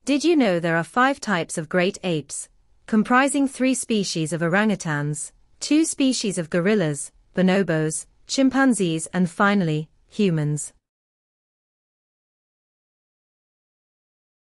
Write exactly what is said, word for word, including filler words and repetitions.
Did you know there are five types of great apes, comprising three species of orangutans, two species of gorillas, bonobos, chimpanzees and finally, humans?